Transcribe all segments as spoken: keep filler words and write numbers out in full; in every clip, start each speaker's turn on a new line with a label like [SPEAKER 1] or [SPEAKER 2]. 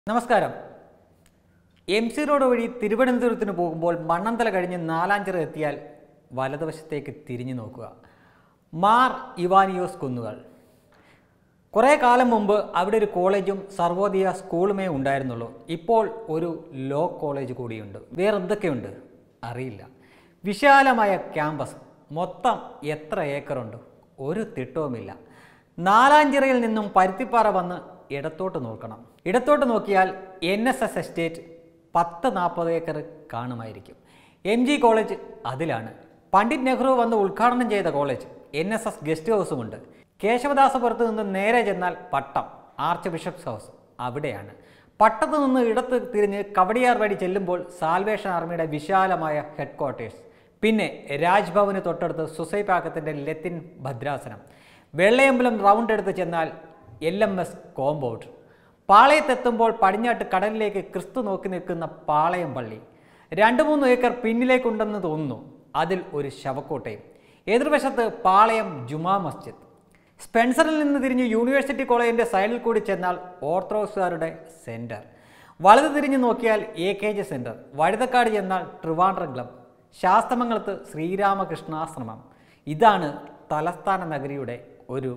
[SPEAKER 1] നമസ്കാരം. M C road വഴി തിരുവനന്തപുരത്തിന് പോകുമ്പോൾ മണ്ണന്തല കഴിഞ്ഞ് നാലാഞ്ചിറ എത്തിയാൽ വലതുവശത്തേക്ക് തിരിഞ്ഞു നോക്കുക. മാർ ഇവാനിയോസ് കുന്നുകൾ. കുറേ കാലം മുമ്പ് അവിടെ ഒരു കോളേജും സർവോദയ സ്കൂളുമേ ഉണ്ടായിരുന്നുള്ളൂ. ഇപ്പോൾ ഒരു ലോ കോളേജ് കൂടിയുണ്ട്. വേറെ എന്തൊക്കെയുണ്ട് അറിയില്ല. വിശാലമായ ക്യാമ്പസ്. മൊത്തം എത്ര ഏക്കറുണ്ട്? ഒരു തിട്ടവുമില്ല. നാലാഞ്ചിറയിൽ നിന്നും പരുത്തിപ്പാറ വന്ന് ഇടത്തോട്ട് നോക്കണം. ഇടത്തോട്ട് നോക്കിയാൽ എൻ എസ് എസ് എസ്റ്റേറ്റ് പത്ത് നാൽപ്പത് ഏക്കർ കാണുമായിരിക്കും. എം ജി കോളേജ് അതിലാണ്. പണ്ഡിറ്റ് നെഹ്റു വന്ന് ഉദ്ഘാടനം ചെയ്ത college. N S S guest ഹൗസുമുണ്ട്. കേശവദാസപുരത്ത് നിന്ന് നേരെ ചെന്നാൽ പട്ടം ആർച്ച് ബിഷപ്സ് ഹൗസ് അവിടെയാണ്. പട്ടത്ത് നിന്ന് ഇടത്ത് തിരിഞ്ഞ് കവടിയാർ വഴി ചെല്ലുമ്പോൾ സാൽവേഷൻ ആർമിയുടെ വിശാലമായ ഹെഡ് ക്വാർട്ടേഴ്സ്. പിന്നെ രാജ്ഭവന് തൊട്ടടുത്ത് സുസൈപാക്കത്തിൻ്റെ ലത്തിൻ ഭദ്രാസനം. വെള്ളയമ്പലം റൗണ്ട് എടുത്ത് ചെന്നാൽ എൽ എം എസ് കോമ്പൗണ്ട്. പാളയത്തെത്തുമ്പോൾ പടിഞ്ഞാട്ട് കടലിലേക്ക് ക്രിസ്തു നോക്കി നിൽക്കുന്ന പാളയം പള്ളി. രണ്ട് മൂന്ന് ഏക്കർ പിന്നിലേക്കുണ്ടെന്ന് തോന്നുന്നു. അതിൽ ഒരു ശവക്കോട്ടയും. എതിർവശത്ത് പാളയം ജുമാ മസ്ജിദ്. സ്പെൻസറിൽ നിന്ന് തിരിഞ്ഞ് യൂണിവേഴ്സിറ്റി കോളേജിൻ്റെ സൈഡിൽ കൂടി ചെന്നാൽ ഓർത്തഡോക്സുകാരുടെ സെൻറ്റർ. വലത് തിരിഞ്ഞ് നോക്കിയാൽ A K G centre. Vazhuthacaud ചെന്നാൽ ട്രിവാൻഡ്രം ക്ലബ്. ശാസ്തമംഗലത്ത് ശ്രീരാമകൃഷ്ണാശ്രമം. ഇതാണ് തലസ്ഥാന നഗരിയുടെ ഒരു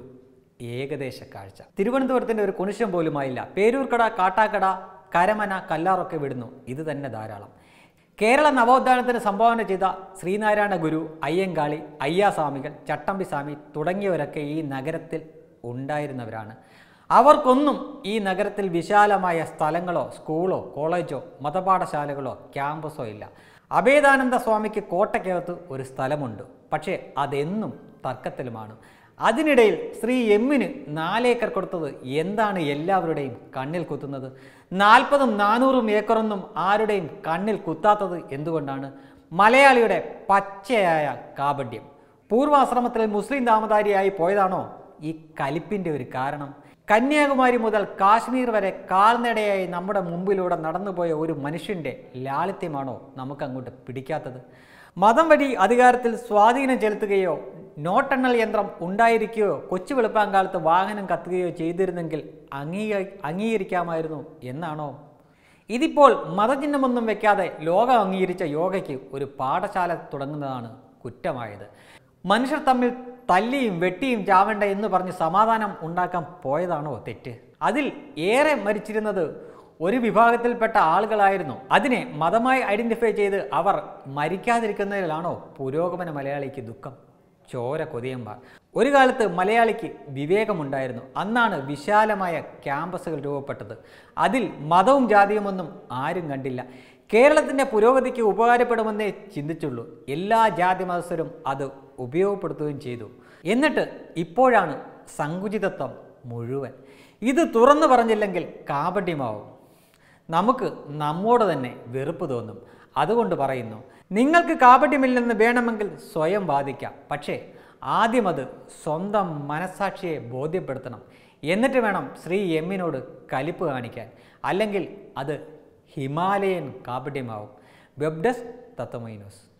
[SPEAKER 1] ഏകദേശ കാഴ്ച. തിരുവനന്തപുരത്തിൻ്റെ ഒരു കുനിശം പോലുമായില്ല. പേരൂർക്കട, കാട്ടാക്കട, കരമന, കല്ലാറൊക്കെ വിടുന്നു. ഇത് തന്നെ ധാരാളം. കേരള നവോത്ഥാനത്തിന് സംഭാവന ചെയ്ത ശ്രീനാരായണ ഗുരു, അയ്യങ്കാളി, അയ്യാസ്വാമികൾ, ചട്ടമ്പിസ്വാമി തുടങ്ങിയവരൊക്കെ ഈ നഗരത്തിൽ ഉണ്ടായിരുന്നവരാണ്. അവർക്കൊന്നും ഈ നഗരത്തിൽ വിശാലമായ സ്ഥലങ്ങളോ സ്കൂളോ കോളേജോ മതപാഠശാലകളോ ക്യാമ്പസോ ഇല്ല. അഭേദാനന്ദ സ്വാമിക്ക് കോട്ടയ്ക്കകത്ത് ഒരു സ്ഥലമുണ്ട്. പക്ഷേ അതെന്നും തർക്കത്തിലുമാണ്. അതിനിടയിൽ ശ്രീ എമ്മിന് നാലേക്കർ കൊടുത്തത് എന്താണ് എല്ലാവരുടെയും കണ്ണിൽ കുത്തുന്നത്? നാൽപ്പതും നാനൂറും ഏക്കറൊന്നും ആരുടെയും കണ്ണിൽ കുത്താത്തത് എന്തുകൊണ്ടാണ്? മലയാളിയുടെ പച്ചയായ കാപട്യം. പൂർവാശ്രമത്തിൽ മുസ്ലിം നാമധാരിയായി പോയതാണോ ഈ കലിപ്പിൻ്റെ ഒരു കാരണം? കന്യാകുമാരി മുതൽ കാശ്മീർ വരെ കാൽനടയായി നമ്മുടെ മുമ്പിലൂടെ നടന്നുപോയ ഒരു മനുഷ്യൻ്റെ ലാളിത്യമാണോ നമുക്കങ്ങോട്ട് പിടിക്കാത്തത്? മതം വഴി അധികാരത്തിൽ സ്വാധീനം ചെലുത്തുകയോ നോട്ടെണ്ണൽ യന്ത്രം ഉണ്ടായിരിക്കുകയോ കൊച്ചു വെളുപ്പാങ്കാലത്ത് വാഹനം കത്തുകയോ ചെയ്തിരുന്നെങ്കിൽ അംഗീക അംഗീകരിക്കാമായിരുന്നു എന്നാണോ? ഇതിപ്പോൾ മതചിഹ്നമൊന്നും വെക്കാതെ ലോകം അംഗീകരിച്ച യോഗയ്ക്ക് ഒരു പാഠശാല തുടങ്ങുന്നതാണ് കുറ്റമായത്. മനുഷ്യർ തമ്മിൽ തല്ലിയും വെട്ടിയും ചാവേണ്ട എന്ന് പറഞ്ഞ് സമാധാനം ഉണ്ടാക്കാൻ പോയതാണോ തെറ്റ്? അതിൽ ഏറെ മരിച്ചിരുന്നത് ഒരു വിഭാഗത്തിൽപ്പെട്ട ആളുകളായിരുന്നു. അതിനെ മതമായി ഐഡൻറ്റിഫൈ ചെയ്ത് അവർ മരിക്കാതിരിക്കുന്നതിലാണോ പുരോഗമന മലയാളിക്ക് ദുഃഖം? ചോര കൊതിയന്മാർ. ഒരു കാലത്ത് മലയാളിക്ക് വിവേകമുണ്ടായിരുന്നു. അന്നാണ് വിശാലമായ ക്യാമ്പസുകൾ രൂപപ്പെട്ടത്. അതിൽ മതവും ജാതിയുമൊന്നും ആരും കണ്ടില്ല. കേരളത്തിൻ്റെ പുരോഗതിക്ക് ഉപകാരപ്പെടുമെന്നേ ചിന്തിച്ചുള്ളൂ. എല്ലാ ജാതി മതസ്ഥരും അത് ഉപയോഗപ്പെടുത്തുകയും ചെയ്തു. എന്നിട്ട് ഇപ്പോഴാണ് സങ്കുചിതത്വം മുഴുവൻ. ഇത് തുറന്നു പറഞ്ഞില്ലെങ്കിൽ കാപട്യമാവും. നമുക്ക് നമ്മോട് തന്നെ വെറുപ്പ് തോന്നും. അതുകൊണ്ട് പറയുന്നു, നിങ്ങൾക്ക് കാപട്യമില്ലെന്ന് വേണമെങ്കിൽ സ്വയം വാദിക്കാം. പക്ഷേ ആദ്യം അത് സ്വന്തം മനസ്സാക്ഷിയെ ബോധ്യപ്പെടുത്തണം. എന്നിട്ട് വേണം ശ്രീ എമ്മിനോട് കലിപ്പ് കാണിക്കാൻ. അല്ലെങ്കിൽ അത് ഹിമാലയൻ കാപട്യമാവും. Web desk Tatwamayi news.